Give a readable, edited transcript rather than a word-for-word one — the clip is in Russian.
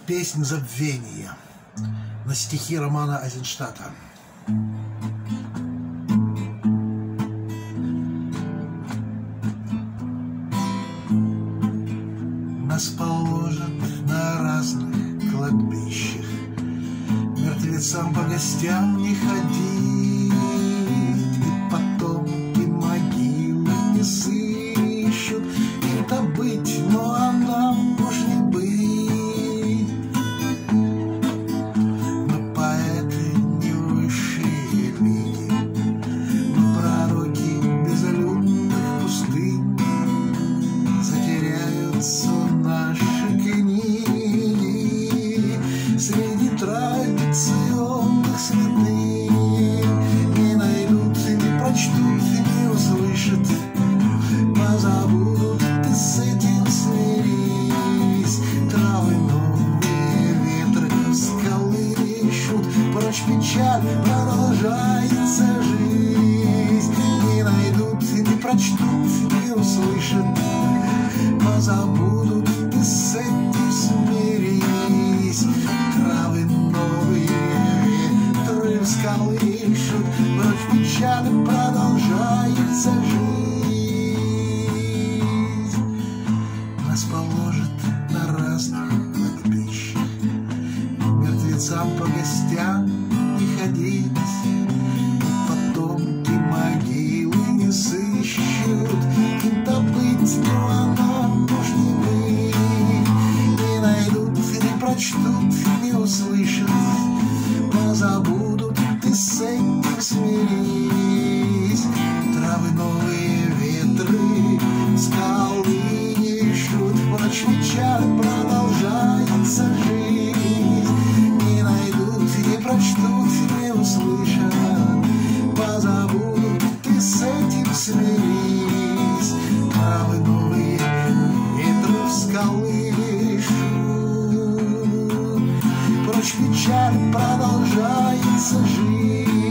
Песнь забвения на стихи Романа Айзенштадта. Нас положат на разных кладбищах, мертвецам по гостям не ходить, и потомки могилы не сыщут, им-то быть, ну а нам уж не быть. Мы поэты не высшие лиги, мы пророки безлюдных пустынь, затеряются наши книги среди традиционных святынь. Не найдут, не прочтут, не услышат, позабудут, ты с этим смирись. Травы новые, ветры всколышут, прочь печаль, продолжается жизнь. Не найдут, не прочтут, не услышат, позабудут, ты с этим смирись. Травы новые, ветры всколышут, прочь печаль, продолжается жизнь. Нас положат на разных кладбищах, мертвецам по гостям не ходить, и потомки могилы не сыщут, им-то быть, но она уж не быть. Не найдут, не прочтут, не услышат, позабудут, ты с этим смирись. Травы новые, ветры скалышут, прочь печаль, продолжается жизнь. Не найдут, не прочтут, не услышат, позабудут, ты с этим смирись. Травы новые, ветры всколышут, прочь печаль, продолжается жизнь.